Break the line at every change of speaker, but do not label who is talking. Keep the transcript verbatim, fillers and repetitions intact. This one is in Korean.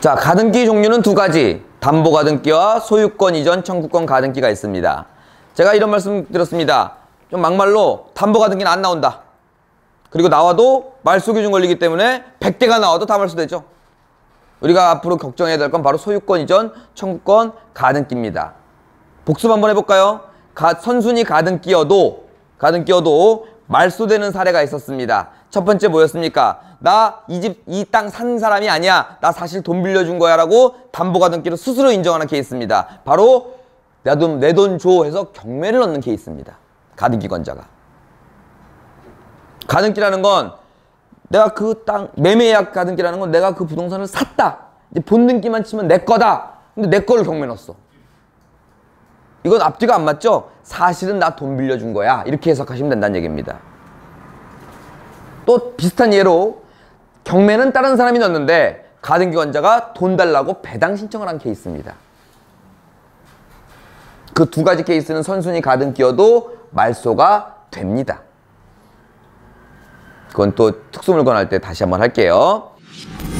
자, 가등기 종류는 두 가지. 담보가등기와 소유권 이전 청구권 가등기가 있습니다. 제가 이런 말씀 드렸습니다. 좀 막말로 담보가등기는 안 나온다. 그리고 나와도 말소기준 걸리기 때문에 백 개가 나와도 다 말소되죠. 우리가 앞으로 걱정해야 될 건 바로 소유권 이전 청구권 가등기입니다. 복습 한번 해볼까요? 가, 선순위 가등기여도 가등기여도 말소되는 사례가 있었습니다. 첫 번째 뭐였습니까? 나 이 집, 이 땅 산 사람이 아니야. 나 사실 돈 빌려준 거야 라고 담보가등기로 스스로 인정하는 케이스입니다. 바로 내 돈, 내 돈 줘 해서 경매를 넣는 케이스입니다. 가등기권자가. 가등기라는 건 내가 그 땅, 매매예약 가등기라는 건 내가 그 부동산을 샀다. 이제 본등기만 치면 내 거다. 근데 내 거를 경매 넣었어. 이건 앞뒤가 안 맞죠? 사실은 나 돈 빌려준 거야. 이렇게 해석하시면 된다는 얘기입니다. 또 비슷한 예로 경매는 다른 사람이 넣었는데 가등기권자가 돈 달라고 배당 신청을 한 케이스입니다. 그 두 가지 케이스는 선순위 가등기여도 말소가 됩니다. 그건 또 특수물건 할 때 다시 한번 할게요.